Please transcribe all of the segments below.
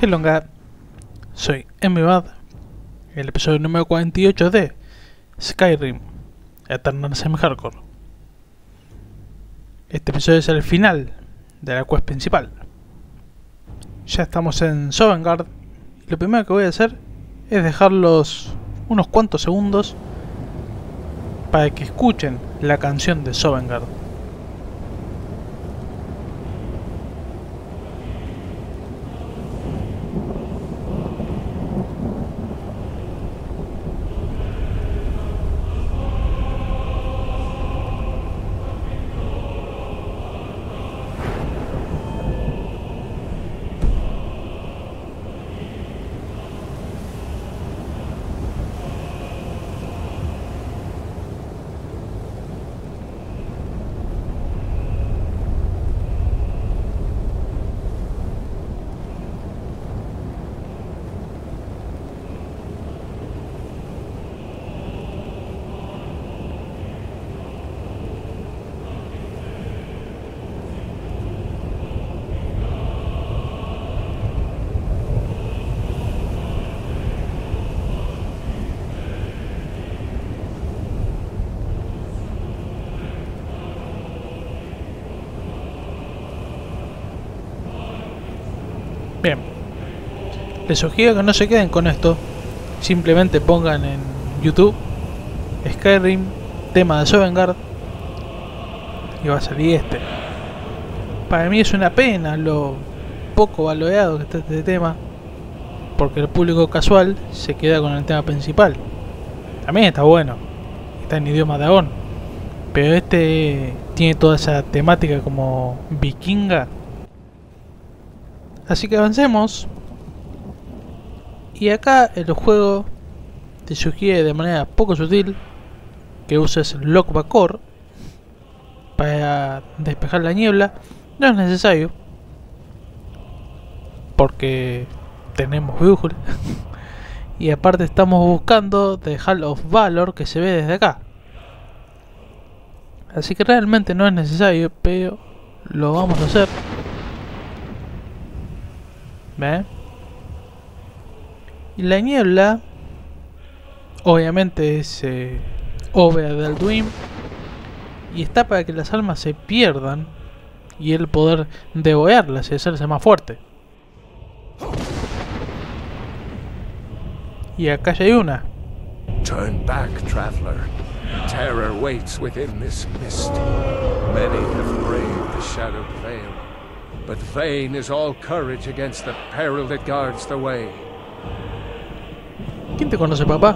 Hello, soy MBAD, el episodio número 48 de Skyrim Eternal Semi-Hardcore. Este episodio es el final de la quest principal. Ya estamos en Sovngarde y lo primero que voy a hacer es dejarlos unos cuantos segundos para que escuchen la canción de Sovngarde. Bien, les sugiero que no se queden con esto, simplemente pongan en YouTube Skyrim tema de Sovngarde y va a salir este. Para mí es una pena lo poco valorado que está este tema, porque el público casual se queda con el tema principal. También está bueno, está en idioma dragón, pero este tiene toda esa temática como vikinga. Así que avancemos. Y acá el juego te sugiere de manera poco sutil que uses Lokbakor para despejar la niebla. No es necesario, porque tenemos brújula. Y aparte estamos buscando The Hall of Valor, que se ve desde acá. Así que realmente no es necesario, pero lo vamos a hacer. ¿Ve? Y la niebla obviamente es obra de Alduin y está para que las almas se pierdan y el poder devorarlas y hacerse más fuerte. Y acá ya hay una. Turn back, traveler. Terror waits within this mist. Many have braved the shadowed veil, but vain is all courage against the peril that guards the way. ¿Quién te conoce, papá?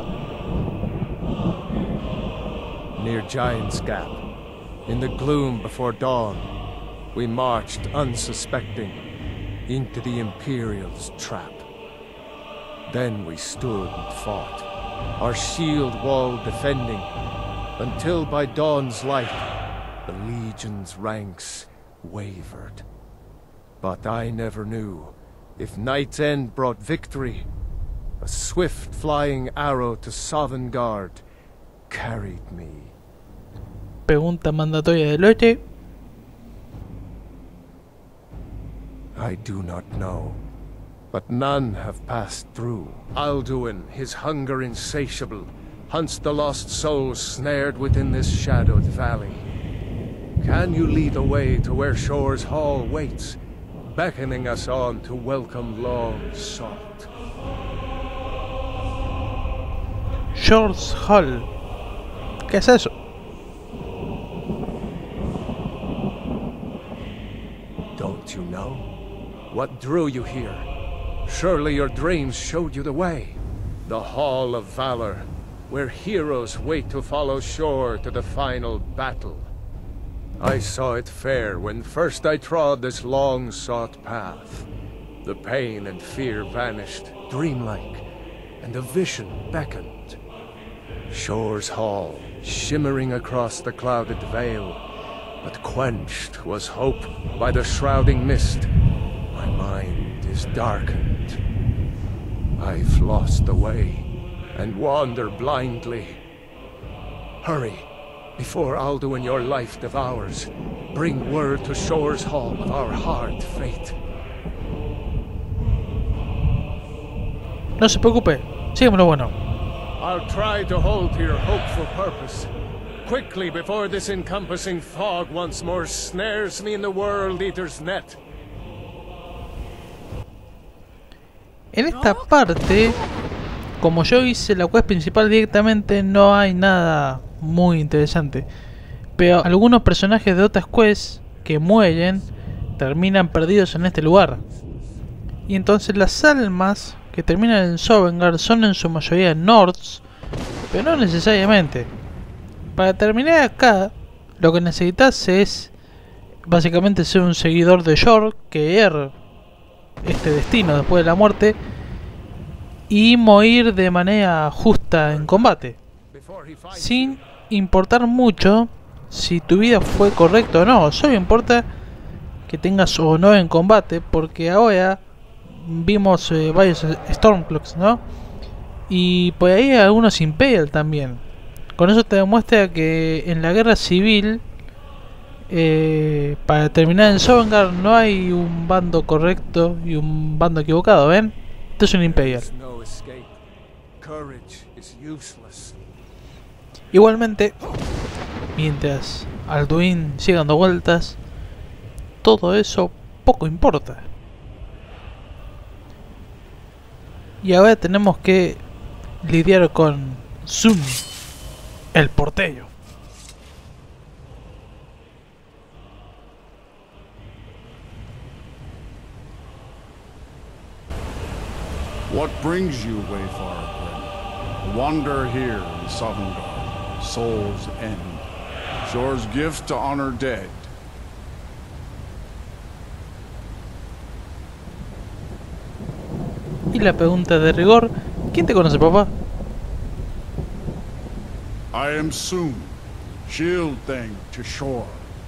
Near Giant's Gap, in the gloom before dawn, we marched unsuspecting into the Imperial's trap. Then we stood and fought, our shield wall defending, until by dawn's light, the Legion's ranks wavered. But I never knew if Night's End brought victory. A swift flying arrow to Sovngarde carried me. Pregunta mandatoria de Loche. I do not know, but none have passed through. Alduin, his hunger insatiable, hunts the lost souls snared within this shadowed valley. Can you lead the way to where Shore's Hall waits, beckoning us on to welcome long sought? Shore's Hall. ¿Qué es eso? Don't you know? What drew you here? Surely your dreams showed you the way. The Hall of Valor, where heroes wait to follow Shore to the final battle. I saw it fair when first I trod this long-sought path. The pain and fear vanished, dreamlike, and a vision beckoned. Shore's Hall, shimmering across the clouded veil, but quenched was hope by the shrouding mist. My mind is darkened. I've lost the way, and wander blindly. Hurry, before Alduin your life devours. Bring word to Shore's Hall of our hard fate. No se preocupe, sígueme lo bueno. I'll try to hold to your hopeful purpose. Quickly, before this encompassing fog once more snares me in the World Eater's net. En esta parte, como yo hice la quest principal directamente, no hay nada muy interesante. Pero algunos personajes de otras quests que mueren terminan perdidos en este lugar. Y entonces las almas que terminan en Sovngarde son en su mayoría Nords, pero no necesariamente. Para terminar acá, lo que necesitas es básicamente ser un seguidor de Shor, creer este destino después de la muerte y morir de manera justa en combate, sin importar mucho si tu vida fue correcta o no. Solo importa que tengas honor en combate, porque ahora vimos varios Stormcloaks, ¿no? Y por ahí hay algunos Imperial también. Con eso te demuestra que en la guerra civil, para terminar en Sovngarde, no hay un bando correcto y un bando equivocado, ¿ven? Esto es un Imperial. Igualmente, mientras Alduin sigue dando vueltas, todo eso poco importa. Y ahora tenemos que lidiar con Sun, el portero. What brings you, Wayfarer Grim? Wander here in Sovngarde, Soul's End, Shor's gift to honor dead. Y la pregunta de rigor, ¿quién te conoce, papá? I am Sun, shield thing to Shor.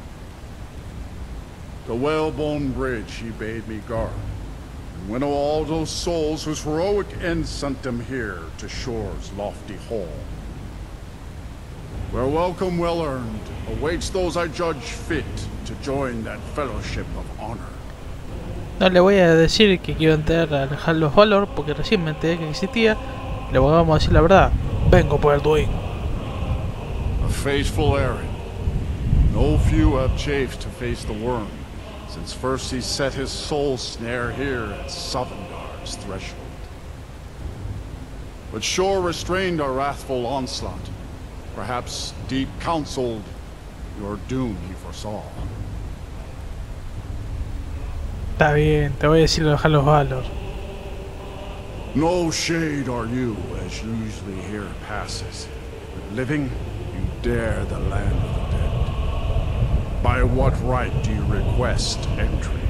The Whalebone Bridge he bade me guard, and winnow all those souls whose heroic end sent them here to Shor's lofty hall, where welcome well earned awaits those I judge fit to join that fellowship of honor. No le voy a decir que quiero entrar al Hall of Valor porque recién me enteré que existía. Le vamos a decir la verdad. Vengo por Alduin. A faithful errand. No few have chafed to face the worm, since first he set his soul snare here at Sovngarde's threshold. But Shor restrained our wrathful onslaught. Perhaps deep counseled, your doom he foresaw. Está bien, te voy a decir los Hall of Valor. No shade are you, as usually here passes. But living, you dare the land of the dead. By what right do you request entry?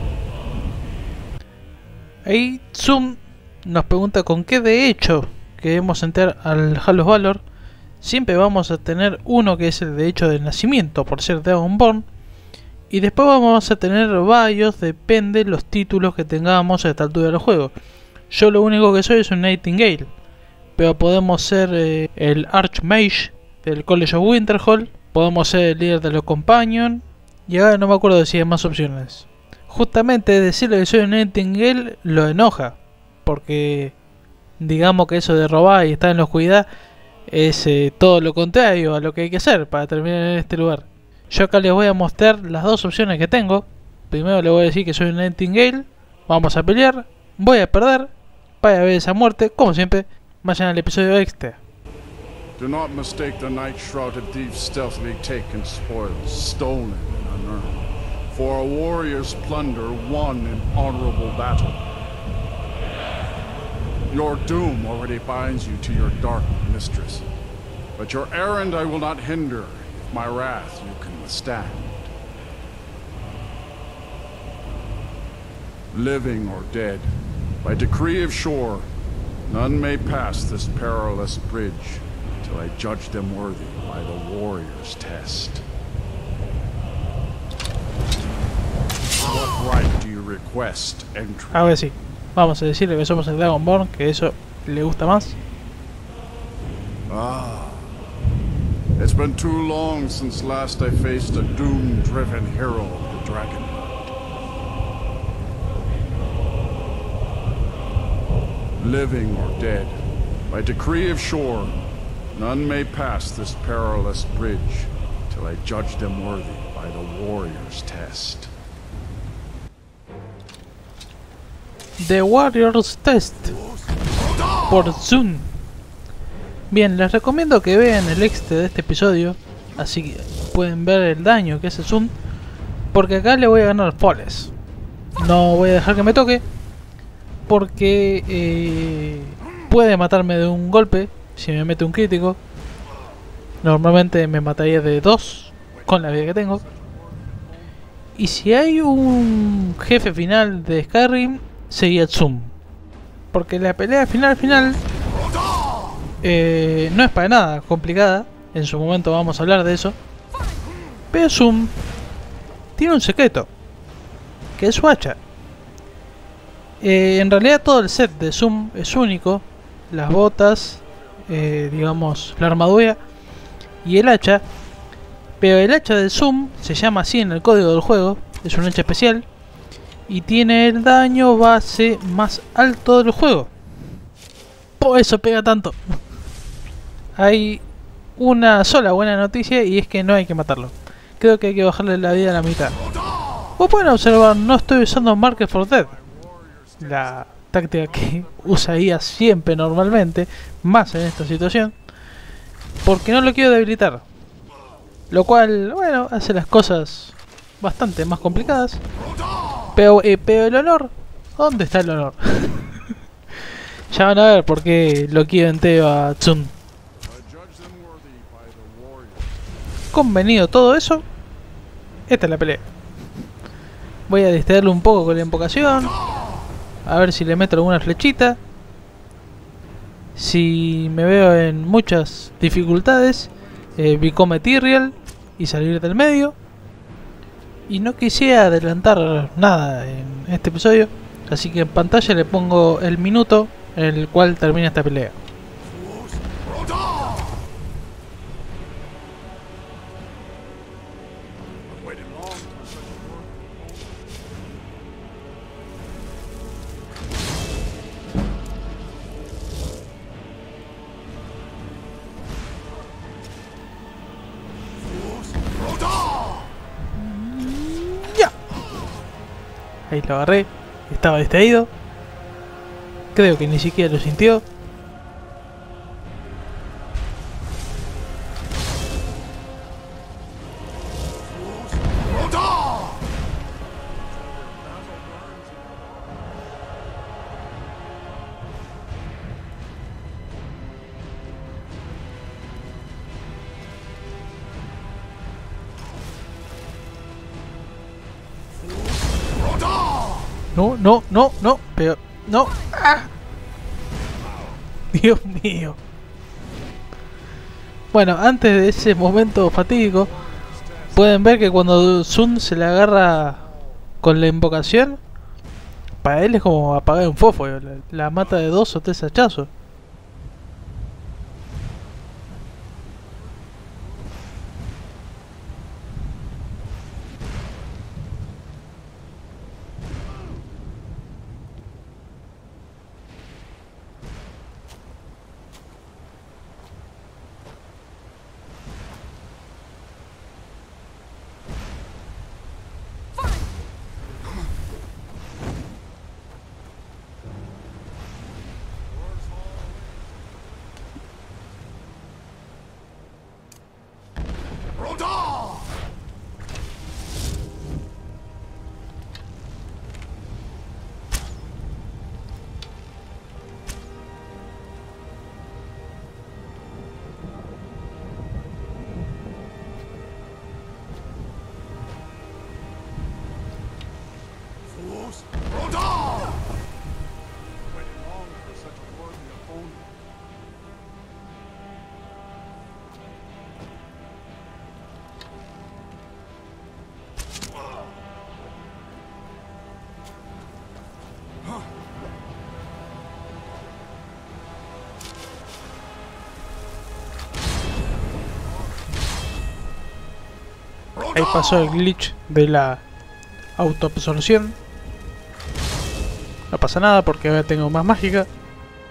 Ahí Zoom nos pregunta con qué derecho queremos entrar al Hall of Valor. Siempre vamos a tener uno que es el derecho de nacimiento por ser Dragonborn. Y después vamos a tener varios, depende los títulos que tengamos a esta altura del juego. Yo lo único que soy es un Nightingale, pero podemos ser el Archmage del College of Winterhold, podemos ser el líder de los Companions, y ahora no me acuerdo si hay más opciones. Justamente decirle que soy un Nightingale lo enoja, porque digamos que eso de robar y estar en la oscuridad es todo lo contrario a lo que hay que hacer para terminar en este lugar. Yo acá les voy a mostrar las dos opciones que tengo. Primero les voy a decir que soy un Nightingale. Vamos a pelear. Voy a perder. Para ver esa muerte. Como siempre, vayan al episodio extra. Do not mistake the night-shrouded thieves stealthily taken spoils, stolen and unearned, for a warrior's plunder won in honorable battle. Your doom already binds you to your dark mistress, but your errand I will not hinder. My wrath you can withstand. Living or dead, by decree of Shor, none may pass this perilous bridge till I judge them worthy by the warrior's test. What right do you request entry? Ahora sí, vamos a decirle que somos el Dragonborn, que eso le gusta más. It's been too long since last I faced a doom-driven hero of the Dragonblood. living or dead, by decree of Shor, none may pass this perilous bridge till I judge them worthy by the warrior's test. The Warrior's Test por Zoom. Bien, les recomiendo que vean el extra de este episodio, así que pueden ver el daño que hace Zoom, porque acá le voy a ganar Foles. No voy a dejar que me toque, porque puede matarme de un golpe si me mete un crítico. Normalmente me mataría de 2 con la vida que tengo. Y si hay un jefe final de Skyrim, sería Zoom, porque la pelea final no es para nada complicada. En su momento vamos a hablar de eso. Pero Zoom tiene un secreto, que es su hacha. En realidad todo el set de Zoom es único. Las botas, digamos la armadura y el hacha. Pero el hacha de Zoom se llama así en el código del juego. Es un hacha especial y tiene el daño base más alto del juego. Por eso pega tanto. Hay una sola buena noticia, y es que no hay que matarlo. Creo que hay que bajarle la vida a la mitad. Como pueden observar, no estoy usando Marker for Dead, la táctica que usaría siempre normalmente, más en esta situación, porque no lo quiero debilitar. Lo cual, bueno, hace las cosas bastante más complicadas. Pero el honor, ¿dónde está el honor? Ya van a ver por qué lo quiero entero a Zoom. Convenido todo eso, esta es la pelea. Voy a distraerlo un poco con la invocación, a ver si le meto alguna flechita. Si me veo en muchas dificultades, Become Ethereal y salir del medio. Y no quisiera adelantar nada en este episodio, así que en pantalla le pongo el minuto en el cual termina esta pelea. Ahí lo agarré, estaba distraído. Creo que ni siquiera lo sintió. No, pero no. ¡Ah! Dios mío. Bueno, antes de ese momento fatídico, pueden ver que cuando Zoom se le agarra con la invocación, para él es como apagar un fósforo, la mata de 2 o 3 hachazos. Ahí pasó el glitch de la autoabsorción. No pasa nada porque ahora tengo más mágica.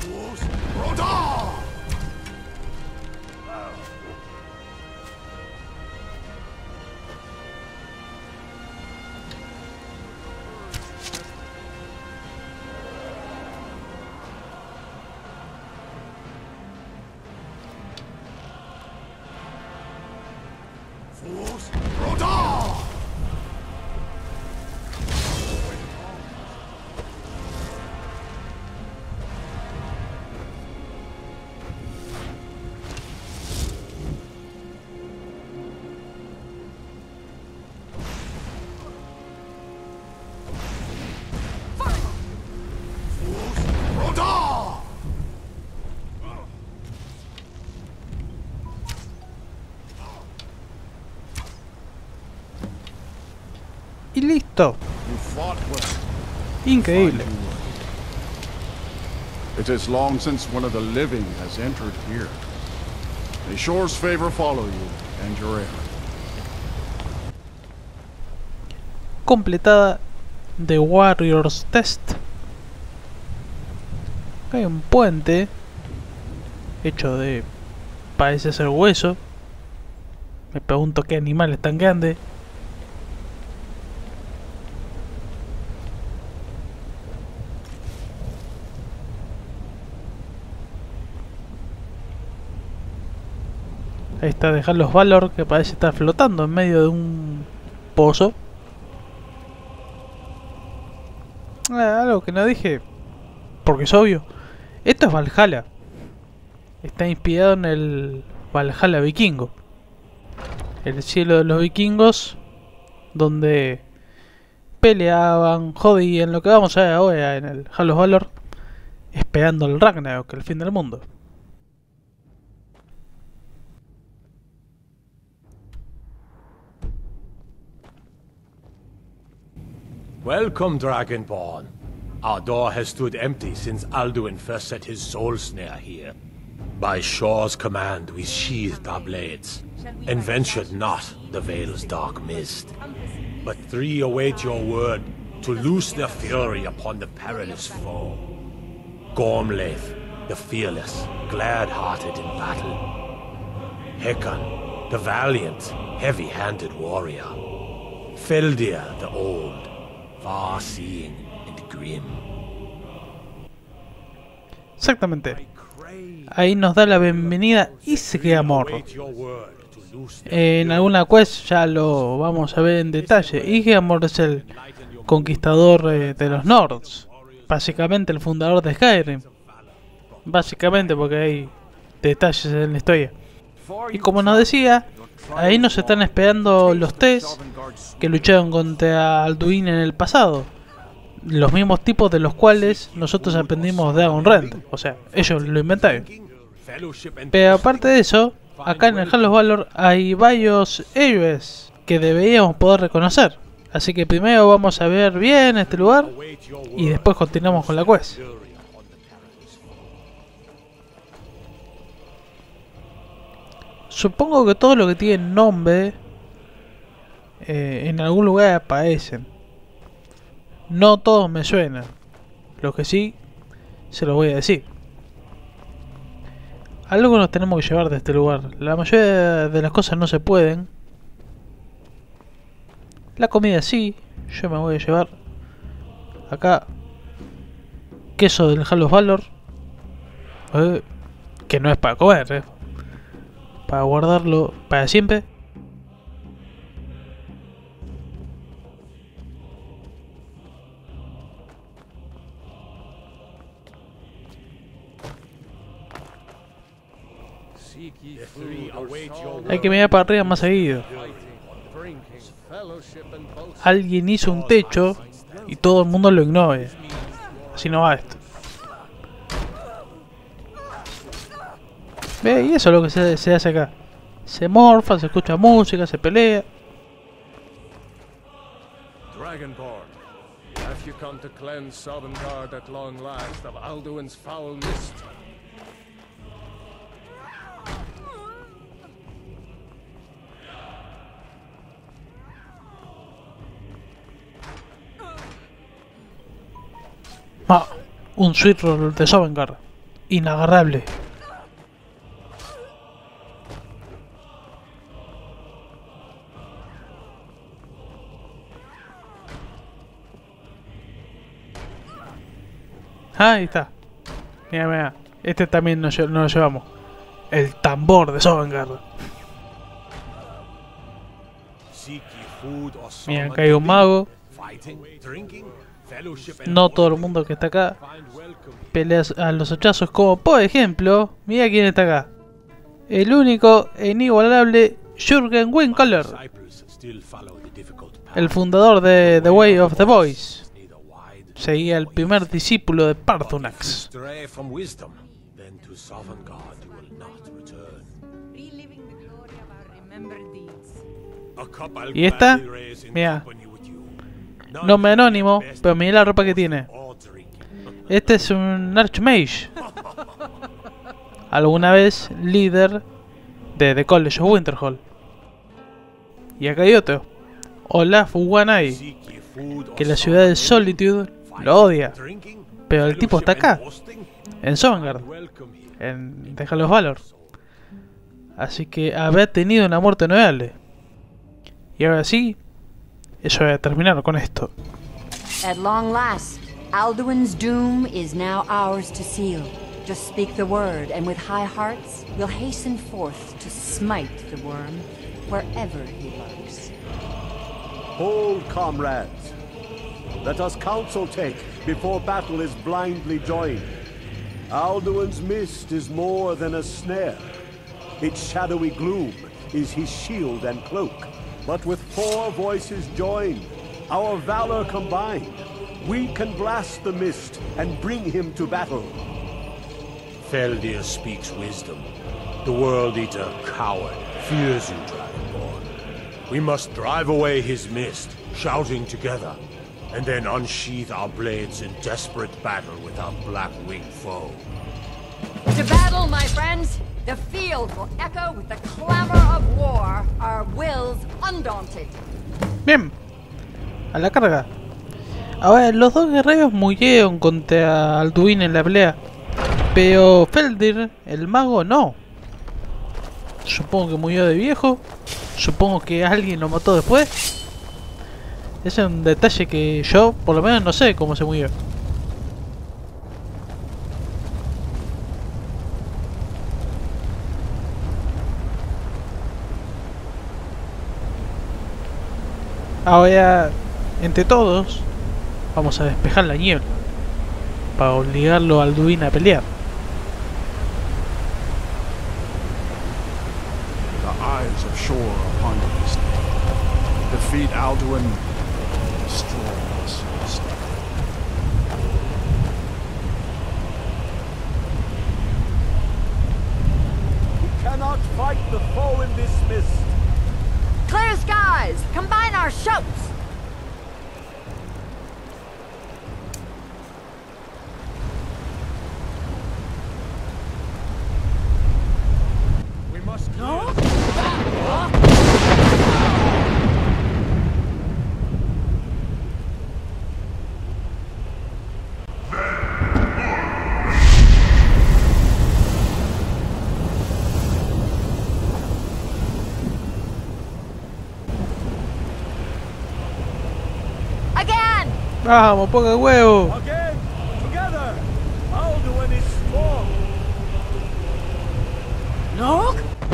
Y listo. You fought well. Increíble. It is long since one of the living has entered here. May Shore's favor follow you and your errand. Completada The Warrior's Test. Hay un puente hecho de, parece ser hueso. Me pregunto qué animal es tan grande. Ahí está, dejar los Valor, que parece estar flotando en medio de un pozo. Algo que no dije, porque es obvio. Esto es Valhalla. Está inspirado en el Valhalla vikingo. El cielo de los vikingos, donde peleaban, jodían, lo que vamos a ver ahora en el Hall of Valor, esperando el Ragnarok, el fin del mundo. Welcome, Dragonborn. Our door has stood empty since Alduin first set his soul snare here. By Shore's command, we sheathed our blades, and ventured not the Vale's dark mist. But three await your word to loose their fury upon the perilous foe. Gormlaith, the fearless, glad-hearted in battle. Hekon, the valiant, heavy-handed warrior. Feldir, the old, far-seeing and grim. Exactamente. Ahí nos da la bienvenida Isgramor. En alguna quest ya lo vamos a ver en detalle. Isgramor es el conquistador de los Nords. Básicamente el fundador de Skyrim. Básicamente porque hay detalles en la historia. Y como nos decía, ahí nos están esperando los Ts que lucharon contra Alduin en el pasado. Los mismos tipos de los cuales nosotros aprendimos de Dragonrend. O sea, ellos lo inventaron. Pero aparte de eso, acá en el Hall of Valor hay varios héroes que deberíamos poder reconocer. Así que primero vamos a ver bien este lugar y después continuamos con la quest. Supongo que todo lo que tiene nombre en algún lugar aparecen. No todos me suenan. Lo que sí, se lo voy a decir. Algo nos tenemos que llevar de este lugar. La mayoría de las cosas no se pueden. La comida sí. Yo me voy a llevar acá queso del Hall of Valor. Que no es para comer, para guardarlo para siempre. Hay que mirar para arriba más seguido. Alguien hizo un techo y todo el mundo lo ignora. Así no va esto. Ve, y eso es lo que se hace acá. Se morfa, se escucha música, se pelea. Dragonborn, have you come to cleanse Sovngarde at long last of Alduin's foul mist? Un Sweet Roll de Sovngarde. inagarrable. Ahí está. Mira, mira. Este también no lo llevamos. El tambor de Sovngarde. Mira, acá hay un mago. No todo el mundo que está acá pelea a los hachazos, como por ejemplo, mira quién está acá. El único e inigualable Jürgen Winkler, el fundador de The Way of the Boys. Seguía el primer discípulo de Paarthurnax. Y esta, mira, nombre anónimo, pero mira la ropa que tiene. Este es un Archmage. Alguna vez líder de The College of Winterhold. Y acá hay otro, Olaf One-Eye, que la ciudad de Solitude lo odia. Pero el tipo está acá, en Sovngarde, en The Hall of Valor. Así que haber tenido una muerte notable. Y ahora sí, eso voy a terminar con esto. At long last, Alduin's doom is now ours to seal. Just speak the word, and with high hearts, we'll hasten forth to smite the worm wherever he lurks. Hold, comrades. Let us counsel take before battle is blindly joined. Alduin's mist is more than a snare. Its shadowy gloom is his shield and cloak. But with 4 voices joined, our valor combined, we can blast the mist and bring him to battle. Feldir speaks wisdom. The World Eater, coward, fears you, Dragonborn. We must drive away his mist, shouting together, and then unsheath our blades in desperate battle with our black-winged foe. To battle, my friends! The field will echo with the clamor of war, our wills undaunted. Bien, a la carga. Ahora, los dos guerreros murieron contra Alduin en la pelea, pero Feldir, el mago, no. Supongo que murió de viejo. Supongo que alguien lo mató después. Ese es un detalle que yo, por lo menos, no sé cómo se murió. Ahora, entre todos, vamos a despejar la niebla para obligarlo a Alduin a pelear. The eyes of Shor are upon you this day. Defeat Alduin, destroy us instead. We cannot fight the foe in this mist. Clear skies! Combine our shouts! We must No? Again! ¡Vamos, ponga huevo! Again, together, Alduin is strong. Look!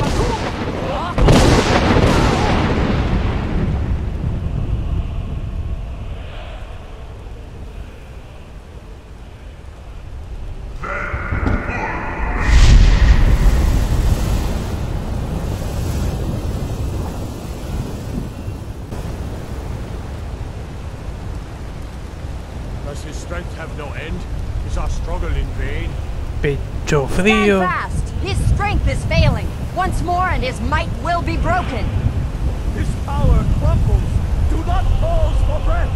Does his strength have no end? Is our struggle in vain? Pecho Stand frío. fast! His strength is failing. Once more and his might will be broken. His power crumbles. Do not pause for breath.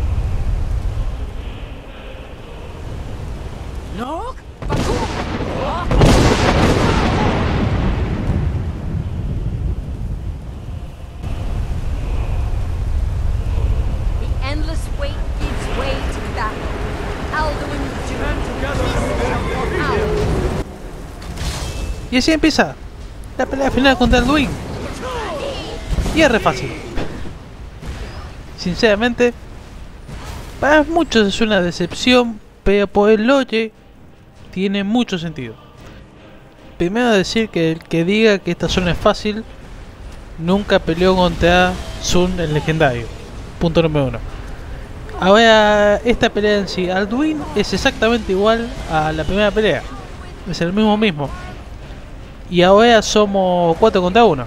Look! The endless wait gives way to battle. Alduin's doom Stand together. is Out. Y así empieza la pelea final contra Alduin. Y es re fácil. Sinceramente, para muchos es una decepción, pero por el lore tiene mucho sentido. Primero decir que el que diga que esta zona es fácil nunca peleó contra Sun el legendario. Punto número 1. Ahora, esta pelea en sí, Alduin es exactamente igual a la primera pelea. Es el mismo. Y ahora somos 4 contra 1.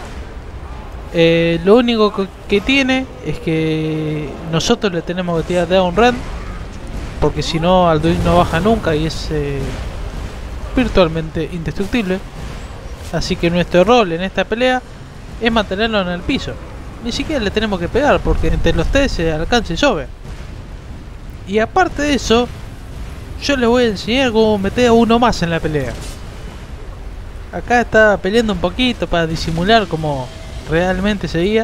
Lo único que tiene es que nosotros le tenemos que tirar Dragon Run, porque si no Alduin no baja nunca y es virtualmente indestructible. Así que nuestro rol en esta pelea es mantenerlo en el piso. Ni siquiera le tenemos que pegar, porque entre los tres se alcanza y sobe. Y aparte de eso, yo les voy a enseñar cómo meter a uno más en la pelea. Acá estaba peleando un poquito para disimular como realmente seguía.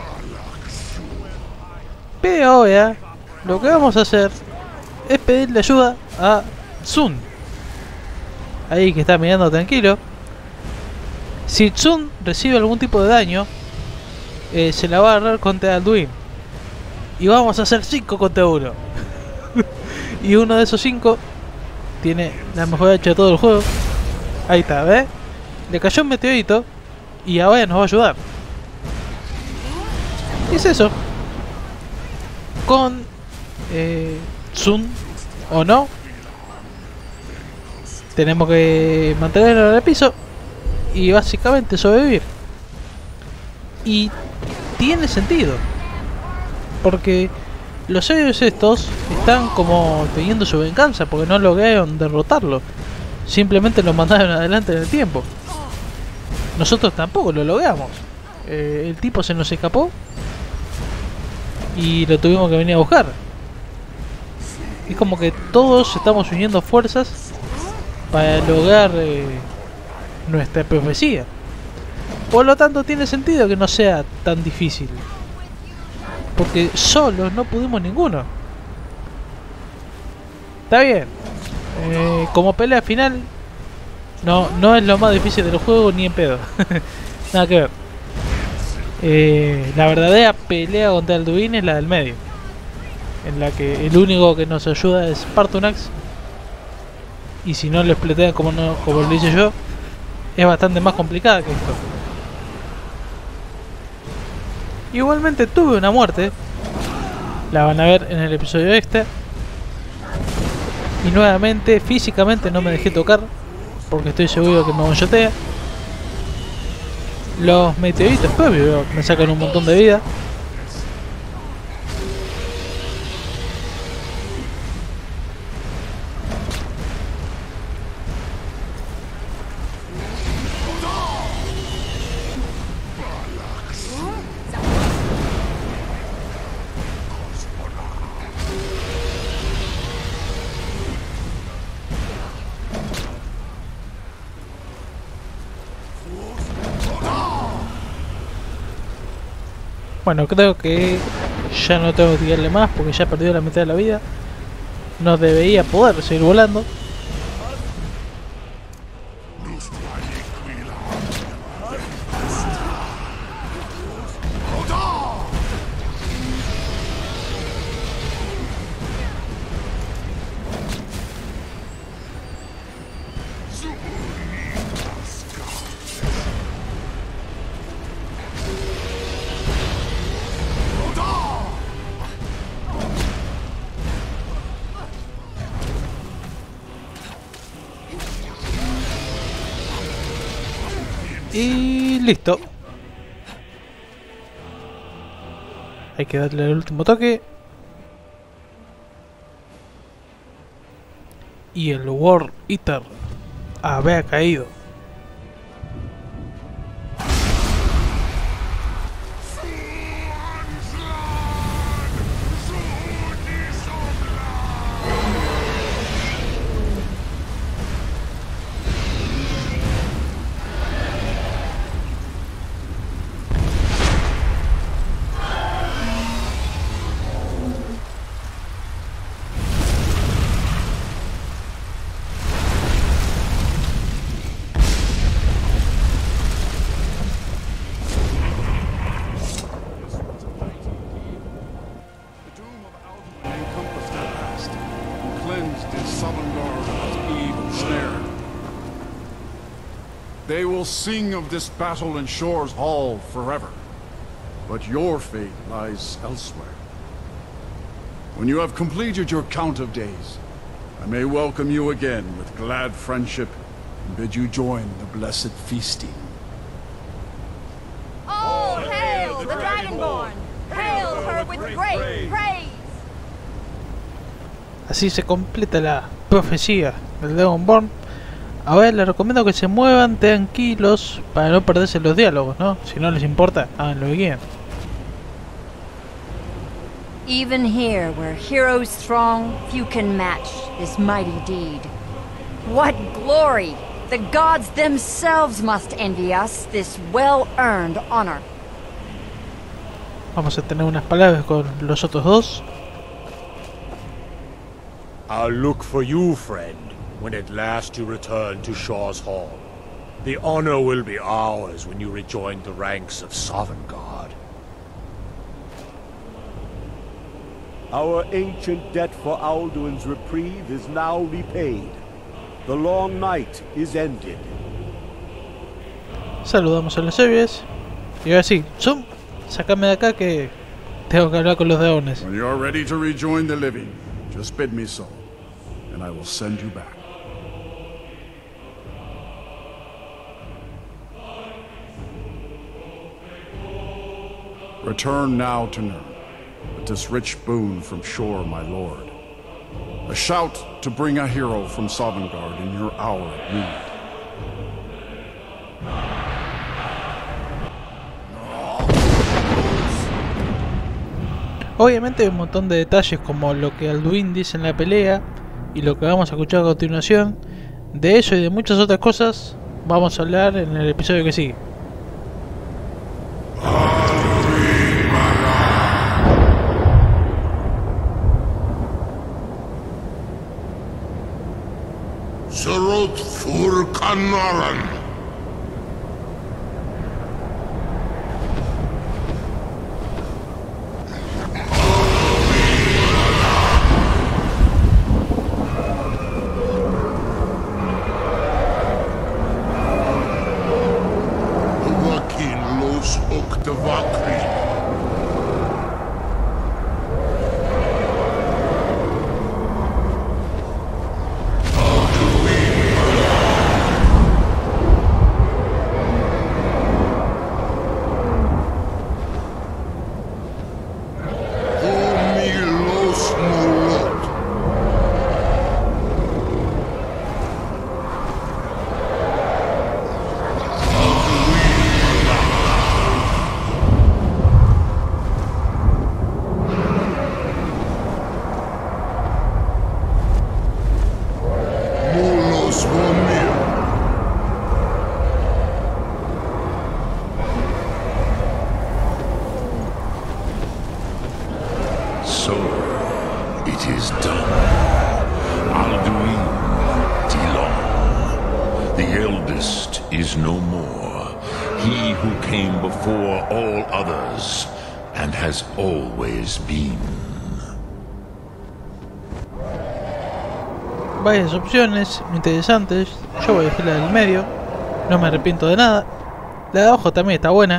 Pero ahora lo que vamos a hacer es pedirle ayuda a Sun. Ahí que está mirando tranquilo. Si Sun recibe algún tipo de daño, se la va a agarrar contra Alduin. Y vamos a hacer 5 contra 1. Y uno de esos 5 tiene la mejor hacha de todo el juego. Ahí está, ¿ves? Le cayó un meteorito y ahora nos va a ayudar. Y es eso. Con Sun o no, tenemos que mantenerlo en el piso y básicamente sobrevivir. Y tiene sentido, porque los héroes estos están como teniendo su venganza porque no lograron derrotarlo. Simplemente lo mandaron adelante en el tiempo. Nosotros tampoco lo logramos. El tipo se nos escapó y lo tuvimos que venir a buscar. Es como que todos estamos uniendo fuerzas para lograr nuestra profecía. Por lo tanto tiene sentido que no sea tan difícil, porque solos no pudimos ninguno. Está bien. Como pelea final no es lo más difícil del juego ni en pedo. Nada que ver. La verdadera pelea contra Alduin es la del medio, en la que el único que nos ayuda es Partunax. Y si no lo explotean como lo hice yo, es bastante más complicada que esto. Igualmente tuve una muerte, la van a ver en el episodio extra. Y nuevamente físicamente no me dejé tocar, porque estoy seguro que me one-shotea. Los meteoritos propios me sacan un montón de vida. Bueno, creo que ya no tengo que tirarle más porque ya perdió la mitad de la vida. No debería poder seguir volando. Y listo. Hay que darle el último toque. Y el World Eater había caído. They will sing of this battle in Shore's Hall forever. But your fate lies elsewhere. When you have completed your count of days, I may welcome you again with glad friendship and bid you join the blessed feasting. All hail the Dragonborn! Hail her with great praise! Así se completa la profecía del Dragonborn. Ahora les recomiendo que se muevan tranquilos para no perderse los diálogos, ¿no? Si no les importa, hagan lo que quieran. Even here, where heroes throng, few can match this mighty deed. What glory! The gods themselves must envy us this well-earned honor. Vamos a tener unas palabras con los otros dos. I'll look for you, friend, when at last you return to Shaw's Hall. The honor will be ours when you rejoin the ranks of Sovngarde. Our ancient debt for Alduin's reprieve is now repaid. The long night is ended. Saludamos a los héroes. Y ahora sí, zoom, sácame de acá que tengo que hablar con los dragones. When you are ready to rejoin the living, just bid me so, and I will send you back. Return now to Nirn, with this rich boon from Shore, my lord. A shout to bring a hero from Sovngarde in your hour of need. Obviamente hay un montón de detalles como lo que Alduin dice en la pelea y lo que vamos a escuchar a continuación. De eso y de muchas otras cosas vamos a hablar en el episodio que sigue. Surut Fur Kanaran. Wakin Los Uktavakri. So, it is done. Alduin Tilon, the eldest, is no more. He who came before all others, and has always been. Varias opciones interesantes. Yo voy a elegir la del medio. No me arrepiento de nada. La de abajo también está buena.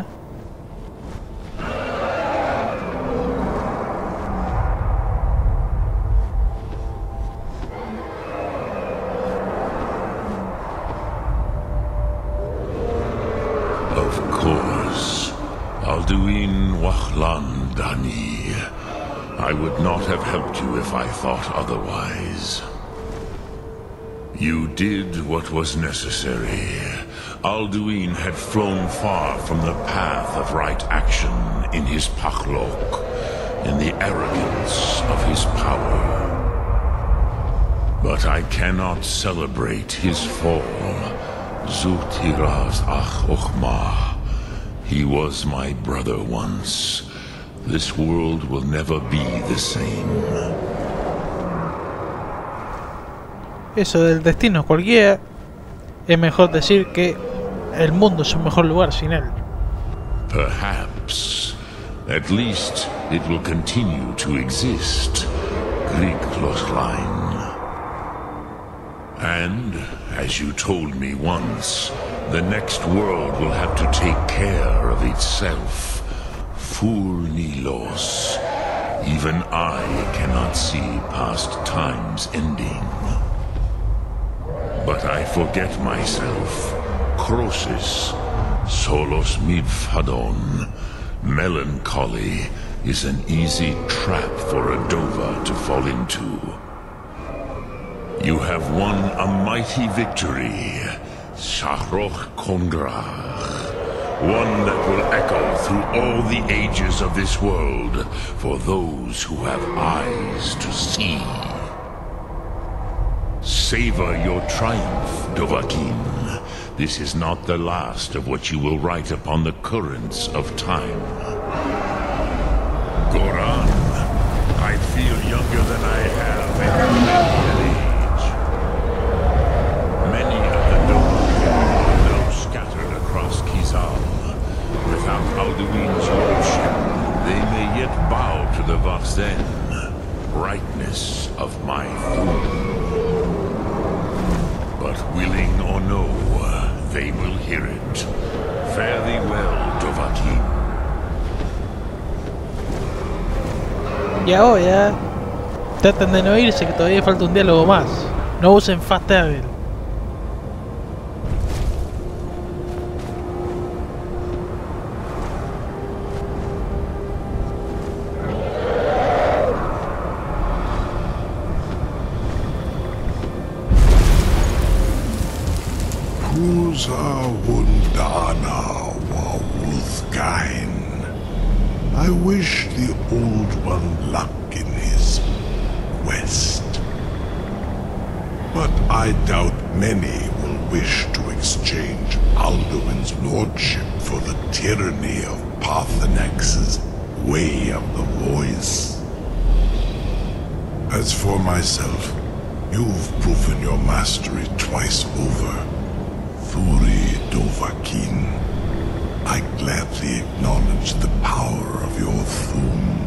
Of course, Alduin Wahlan Dani. I would not have helped you if I thought otherwise. You did what was necessary. Alduin had flown far from the path of right action in his Pachlok, in the arrogance of his power. But I cannot celebrate his fall. Zutiraz Ach Ochmah. He was my brother once. This world will never be the same. Eso del destino cualquiera. Es mejor decir que el mundo es un mejor lugar sin él. Perhaps. At least it will continue to exist. Grieg Loslein. And, As you told me once, the next world will have to take care of itself. Fool Nilos. Even I cannot see past time's ending. But I forget myself. Croesus, solos midfadon. Melancholy is an easy trap for a Dova to fall into. You have won a mighty victory, Shahroch Kongrach. One that will echo through all the ages of this world for those who have eyes to see. Savor your triumph, Dovahkiin. This is not the last of what you will write upon the currents of time. Goran, I feel younger than I have in an age. Many of the Dova are now scattered across Kizal. Without Alduin's lordship, they may yet bow to the Vaxen, brightness of my throne. But willing or no, they will hear it. Fare thee well, Dovahkiin. Y ahora traten de no irse, que todavía falta un diálogo más. No usen Fast Travel. Kuza Wundana Wawuthgain. I wish the Old One luck in his quest. But I doubt many will wish to exchange Alduin's lordship for the tyranny of Paarthurnax's Way of the Voice. As for myself, you've proven your mastery twice over. Thuri Dovahkiin, I gladly acknowledge the power of your Thum.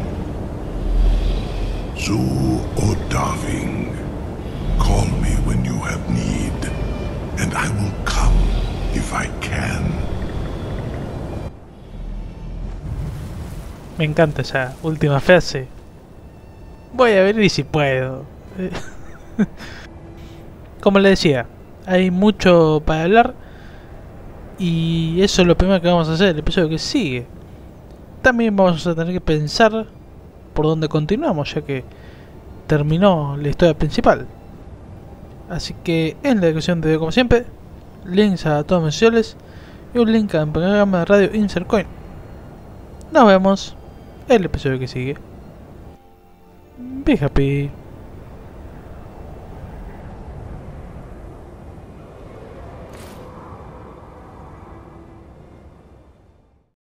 Zu Odaving, call me when you have need, and I will come if I can. Me encanta esa última frase. Voy a ver si puedo. Como le decía, hay mucho para hablar y eso es lo primero que vamos a hacer el episodio que sigue. También vamos a tener que pensar por dónde continuamos, ya que terminó la historia principal. Así que en la descripción de video, como siempre, links a todos mis sociales y un link al programa de radio Insert Coin. Nos vemos en el episodio que sigue. Be happy.